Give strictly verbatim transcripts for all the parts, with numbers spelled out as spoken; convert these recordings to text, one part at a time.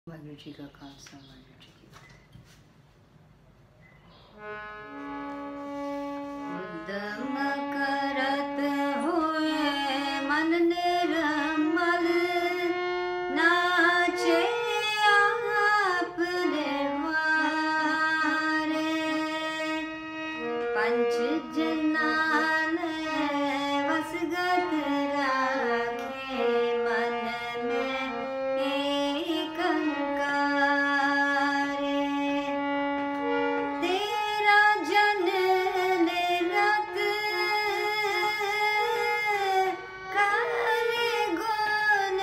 वाहिगुरु जी का खालसा वाहिगुरु जी की उद्यम करत हुए मन निर्मल नाचे आप निर्वारे पंच जनान वसगत राखे मन में एकंकारे तेरा जन निरत करे गुण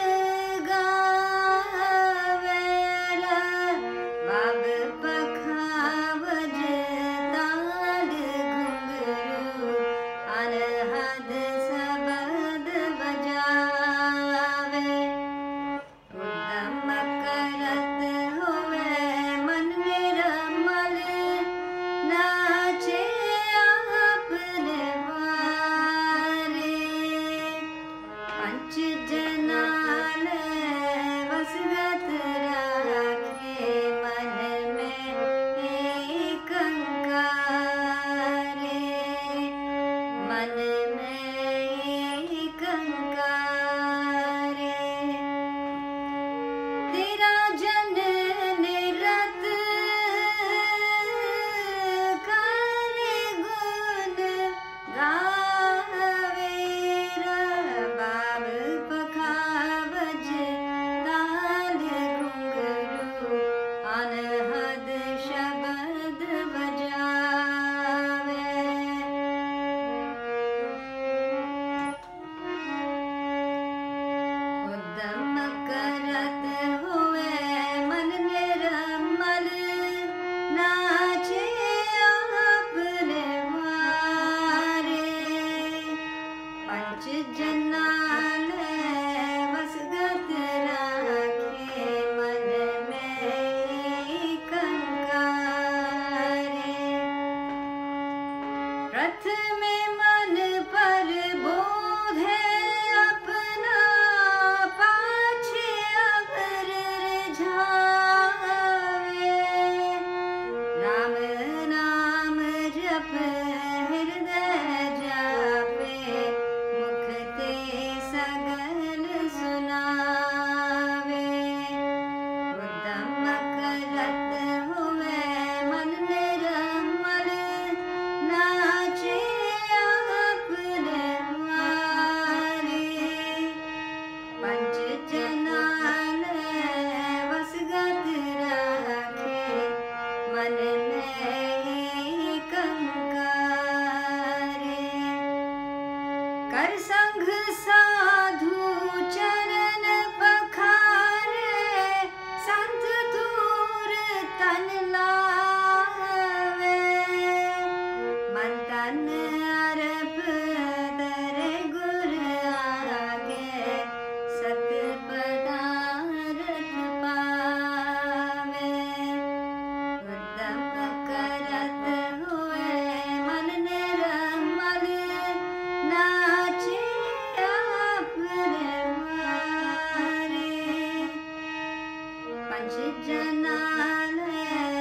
गावेला बाब पखावज ताल घुंघरू अनहद सबद बजावे उद्यम करत हुए मन निर्मल नाचे आप निर्वारे पंच जनान वसगत राखे मन में एकंकारे मन में एकंकारे तेरा जन निरत करे गुण गावेरा बाब पखावज ताल घुंघरू अनहद शब्द बजावे उद्यम करत हुए मन निर्मल नाचे आप निर्वारे पंच जनान वसगत राखे मन में एकंकारे प्रथम मन पर बोधे अपना पाछे अवर रिझावे राम नाम जप हृदय जापे मुख ते सगल सुनावे उद्यम करत हुए मन निर्मल नाचे आप निर्वारे पंच जनान वसगत राखे मन में एकंकारे कर संग साधु चरण पखारे संत दूर तन लावे मन तन अर्प तरे गुर आगे सत पदारथ पावे उद्यम करत हुए मन निर्मल नाचे आप निर्वारे पंच जनान